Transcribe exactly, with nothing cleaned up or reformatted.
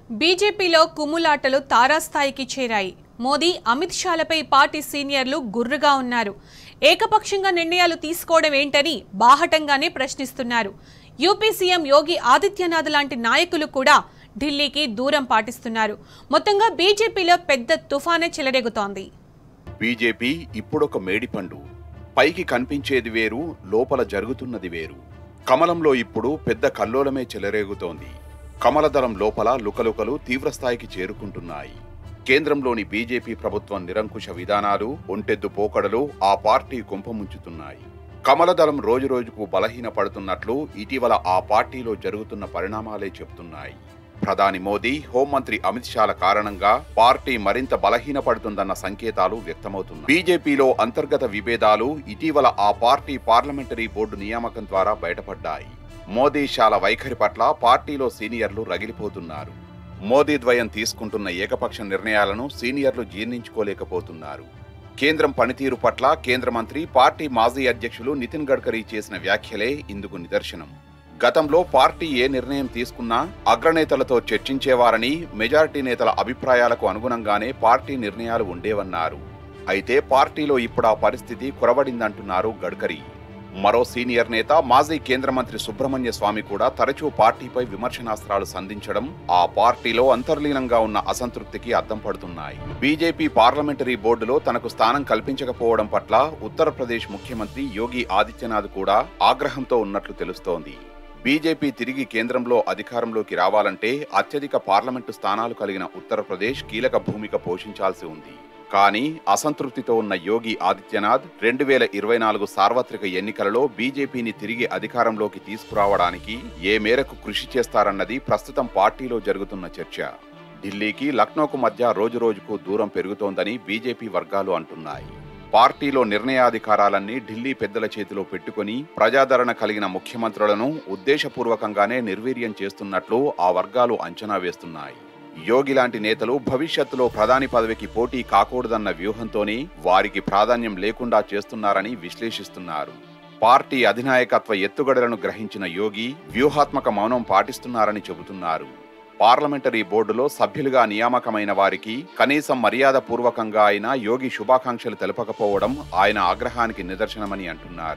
బీజేపీలో కుమ్ములాటలు తారాస్థాయికి చేరాయి. మోదీ అమిత్ షాలపై పార్టీ సీనియర్లు గుర్రుగా ఉన్నారు. ఏకపక్షంగా నిర్ణయాలు తీసుకోవడం ఏంటని బాహటంగానే ప్రశ్నిస్తున్నారు. యూపీ సీఎం యోగి ఆదిత్యనాథ్ లాంటి నాయకులు కూడా ఢిల్లీకి దూరం పాటిస్తున్నారు. మొత్తంగా బీజేపీలో పెద్ద తుఫానే చెలరేగుతోంది. బీజేపీ ఇప్పుడొక మేడిపండు. పైకి కనిపించేది వేరు, లోపల జరుగుతున్నది వేరు. కమలంలో ఇప్పుడు పెద్ద కల్లోలమే చెలరేగుతోంది. కమలదళం లోపల లుకలుకలు తీవ్రస్థాయికి చేరుకుంటున్నాయి. కేంద్రంలోని బీజేపీ ప్రభుత్వం నిరంకుశ విధానాలు, ఒంటెద్దు పోకడలు ఆ పార్టీ కుంపముంచుతున్నాయి. కమలదళం రోజురోజుకు బలహీన పడుతున్నట్లు ఇటీవల ఆ పార్టీలో జరుగుతున్న పరిణామాలే చెబుతున్నాయి. ప్రధాని మోదీ, హోంమంత్రి అమిత్ షాల కారణంగా పార్టీ మరింత బలహీనపడుతుందన్న సంకేతాలు వ్యక్తమవుతున్నాయి. బీజేపీలో అంతర్గత విభేదాలు ఇటీవల ఆ పార్టీ పార్లమెంటరీ బోర్డు నియామకం ద్వారా బయటపడ్డాయి. మోదీ షాల వైఖరి పట్ల పార్టీలో సీనియర్లు రగిలిపోతున్నారు. మోదీ ద్వయం తీసుకుంటున్న ఏకపక్ష నిర్ణయాలను సీనియర్లు జీర్ణించుకోలేకపోతున్నారు. కేంద్రం పనితీరు పట్ల కేంద్ర మంత్రి, పార్టీ మాజీ అధ్యక్షులు నితిన్ గడ్కరీ చేసిన వ్యాఖ్యలే ఇందుకు నిదర్శనం. గతంలో పార్టీ ఏ నిర్ణయం తీసుకున్నా అగ్రనేతలతో చర్చించేవారని, మెజారిటీ నేతల అభిప్రాయాలకు అనుగుణంగానే పార్టీ నిర్ణయాలు ఉండేవన్నారు. అయితే పార్టీలో ఇప్పుడు ఆ పరిస్థితి కొరవడిందంటున్నారు గడ్కరీ. మరో సీనియర్ నేత, మాజీ కేంద్ర మంత్రి సుబ్రహ్మణ్య స్వామి కూడా తరచూ పార్టీపై విమర్శనాస్త్రాలు సంధించడం ఆ పార్టీలో అంతర్లీనంగా ఉన్న అసంతృప్తికి అద్దం పడుతున్నాయి. బీజేపీ పార్లమెంటరీ బోర్డులో తనకు స్థానం కల్పించకపోవడం పట్ల ఉత్తరప్రదేశ్ ముఖ్యమంత్రి యోగి ఆదిత్యనాథ్ కూడా ఆగ్రహంతో ఉన్నట్లు తెలుస్తోంది. బీజేపీ తిరిగి కేంద్రంలో అధికారంలోకి రావాలంటే అత్యధిక పార్లమెంటు స్థానాలు కలిగిన ఉత్తరప్రదేశ్ కీలక భూమిక పోషించాల్సి ఉంది. కానీ అసంతృప్తితో ఉన్న యోగి ఆదిత్యనాథ్ రెండు వేల ఇరవై నాలుగు సార్వత్రిక ఎన్నికలలో బీజేపీని తిరిగి అధికారంలోకి తీసుకురావడానికి ఏ మేరకు కృషి చేస్తారన్నది ప్రస్తుతం పార్టీలో జరుగుతున్న చర్చ. ఢిల్లీకి, లక్నోకు మధ్య రోజురోజుకు దూరం పెరుగుతోందని బీజేపీ వర్గాలు అంటున్నాయి. పార్టీలో నిర్ణయాధికారాలన్నీ ఢిల్లీ పెద్దల చేతిలో పెట్టుకుని ప్రజాదరణ కలిగిన ముఖ్యమంత్రులను ఉద్దేశపూర్వకంగానే నిర్వీర్యం చేస్తున్నట్లు ఆ వర్గాలు అంచనా వేస్తున్నాయి. యోగి లాంటి నేతలు భవిష్యత్తులో ప్రధాని పదవికి పోటీ కాకూడదన్న వ్యూహంతోనే వారికి ప్రాధాన్యం లేకుండా చేస్తున్నారని విశ్లేషిస్తున్నారు. పార్టీ అధినాయకత్వ ఎత్తుగడలను గ్రహించిన యోగి వ్యూహాత్మక మౌనం పాటిస్తున్నారని చెబుతున్నారు. పార్లమెంటరీ బోర్డులో సభ్యులుగా నియామకమైన వారికి కనీసం మర్యాద పూర్వకంగా అయినా యోగి శుభాకాంక్షలు తెలపకపోవడం ఆయన ఆగ్రహానికి నిదర్శనమని అంటున్నారు.